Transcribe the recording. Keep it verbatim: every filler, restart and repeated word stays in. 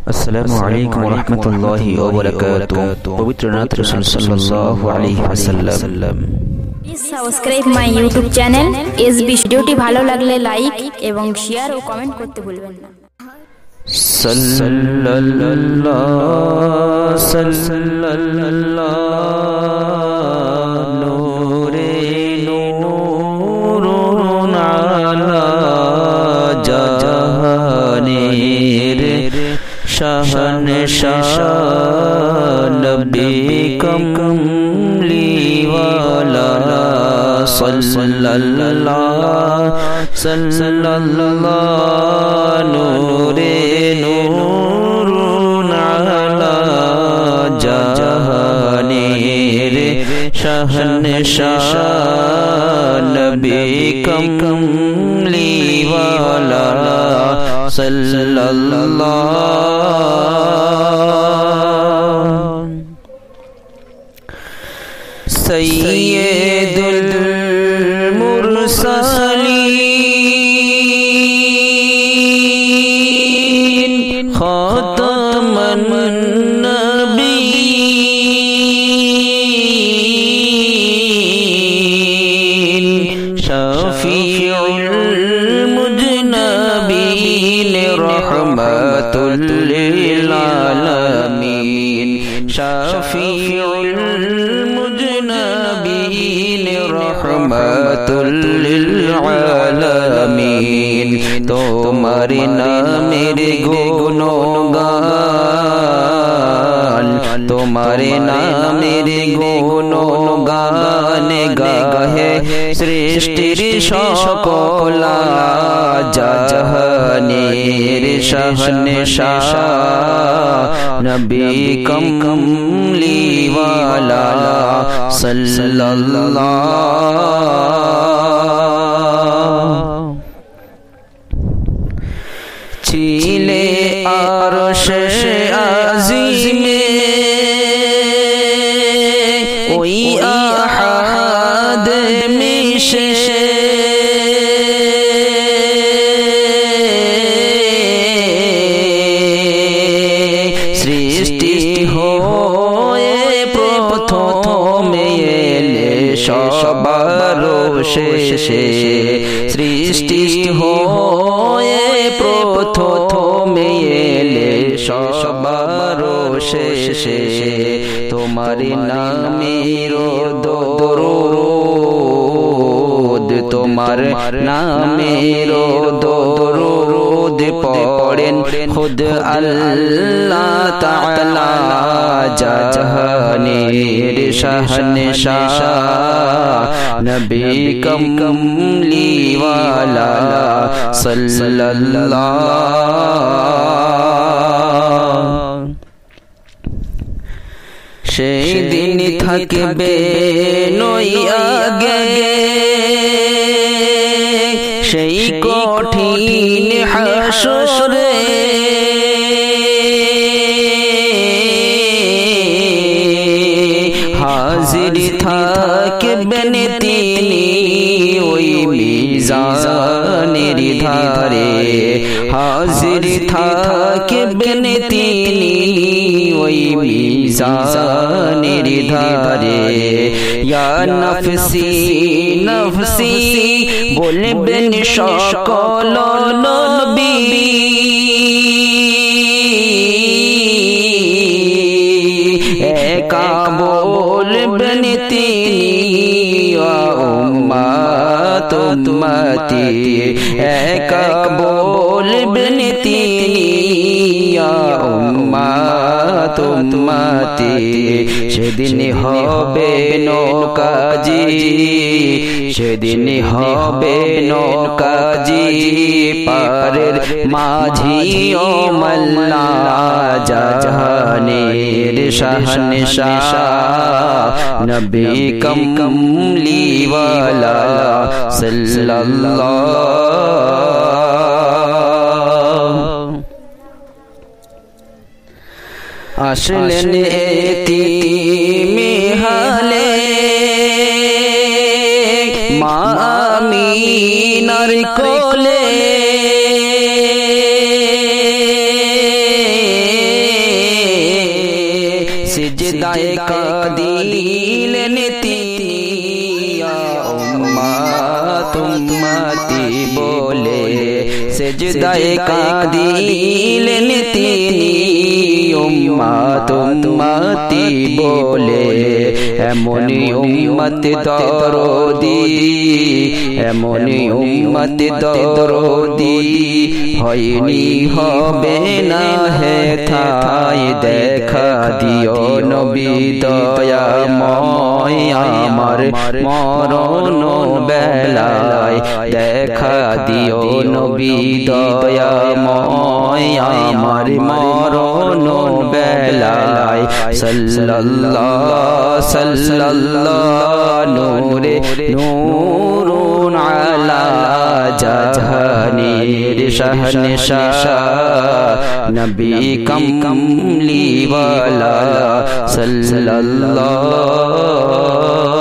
আসসালামু আলাইকুম ওয়া রাহমাতুল্লাহি ওয়া বারাকাতুহু। পবিত্র নাথ রাসূল সাল্লাল্লাহু আলাইহি ওয়াসাল্লাম। Please subscribe my YouTube channel SB. ভিডিওটি ভালো লাগলে লাইক এবং শেয়ার ও কমেন্ট করতে ভুলবেন না। সাল্লাল্লাহু সাল্লাল্লাহু নূরে নূরুন আলা জাহানের শাহন শাহ নবী কমলিওয়ালা সাল্লাল্লাহু সাল্লাল্লাহু নূরে নূরুন আলা জাহানের শাহন শাহ নবী কমলিওয়ালা সাল্লাল্লাহু সাইয়্যিদুল মুরসালিন খাতামান নবিয়্যিন শাফিউল মুজনাবিন রাহমাতুল লিল আলামিন শাফিউল মুজনাবিন রাহমাতুল লিল আলামিন। তোমার নামের গুণগান তোমার নামের গুণগান গাহে সৃষ্টির সকল জাহানের শাহনে শাহ নবী কমলিওয়ালা সাল্লাল্লাহু ছিলে আরশে আজিমে ওই আহাদ মিশে সৃষ্টি হয়ে প্রথমে এলে সবার শেষে সৃষ্টি হয়ে প্রথমে এলে সবার শেষে তোমার নামের দরুদ তোমার নামের দরুদ পড়েন খুদ আল্লাহ তাআলা জাহানের শাহনে শাহ নবী কমলিওয়ালা সাল্লাল্লাহু সেই দিন থাকবে নই আগে সেই কঠিন হাসরে হাজির থাকবেন তিনি ওই মিজানের ধারে হাজির থাকবেন তিনি ওই মিজানের ধারে ইয়া নফসি নফসি বলবেন সকল নবী একা বলবেন তিনি উম্মত উম্মতি একা বলবেন তিনি উম্মত উম্মতি সেদিন হবে নৌকাজি সেদিন হবে নৌকাজি পারের মাঝি ও মাল্লা জাহানের শাহনে শাহ নবী কমলিওয়ালা সাল্লাল্লাহু আসলেন এতিমে হালে মা আমিনার কোলে সিজদায়ে কাদিলেন তিনি উম্মত উম্মতি বলে সিজদায়ে কাদিলেন তিনি উম্মত উম্মতি বলে এমনি উম্মত দরদি এমনি উম্মত দরদি হয়নি হবে না হে থাই দেখা দিও নবী দয়াময় আমার মরণ বেলায় দেখা দিও নবী দয়াময় আমার মরণ বেলায় সাল্লাল্লাহু সাল্লাল্লাহু নূরে নূরুন আলা জাহানির শাহনশাহ নবী কমলি ওয়ালা সাল্লাল্লাহু